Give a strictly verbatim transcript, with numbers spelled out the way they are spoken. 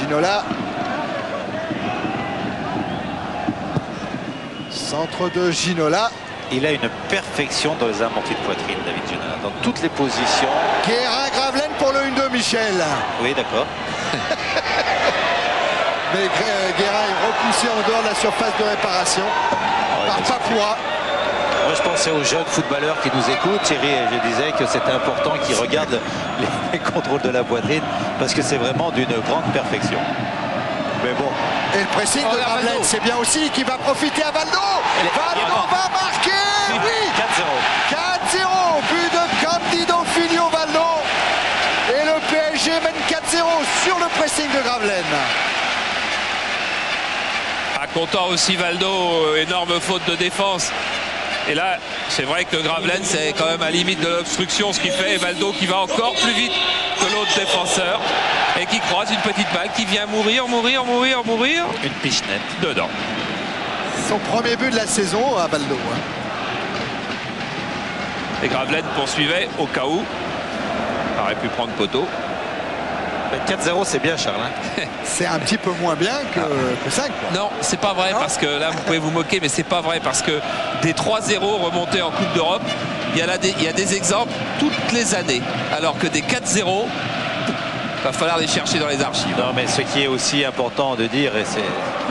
Ginola. Centre de Ginola. Il a une perfection dans les amortis de poitrine, David Ginola, dans toutes les positions. Guérin-Gravelaine pour le un deux, Michel. Oui, d'accord. Mais Guérin est repoussé en dehors de la surface de réparation Ouais, par Papoura. Moi, je pensais aux jeunes footballeurs qui nous écoutent, Thierry, et je disais que c'était important qu'ils regardent les, les contrôles de la poitrine parce que c'est vraiment d'une grande perfection. Mais bon. Et le pressing oh, de Gravelaine, c'est bien aussi, qui va profiter à Valdo. Valdo va marquer. Oui. quatre zéro. quatre zéro. But de Candido Filio Valdo. Et le P S G mène quatre zéro sur le pressing de Gravelaine. Ah, content aussi Valdo, énorme faute de défense. Et là, c'est vrai que Gravelaine, c'est quand même à la limite de l'obstruction ce qu'il fait. Et Valdo qui va encore plus vite que l'autre défenseur. Et qui croise une petite balle qui vient mourir, mourir, mourir, mourir. Une pichenette. Dedans. Son premier but de la saison à Valdo. Et Gravelaine poursuivait au cas où. Il aurait pu prendre poteau. quatre zéro, c'est bien, Charles. C'est un petit peu moins bien que, que cinq. Quoi. Non, c'est pas vrai, non parce que là, vous pouvez vous moquer, mais c'est pas vrai, parce que des trois zéro remontés en Coupe d'Europe, il y, a là des, il y a des exemples toutes les années. Alors que des quatre zéro, il va falloir les chercher dans les archives. Non, mais ce qui est aussi important de dire, et c'est